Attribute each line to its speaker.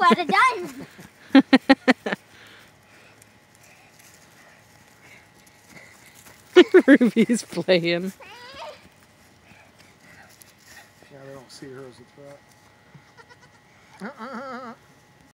Speaker 1: what it does.
Speaker 2: Ruby's playing.
Speaker 3: Yeah, they don't see her as a threat.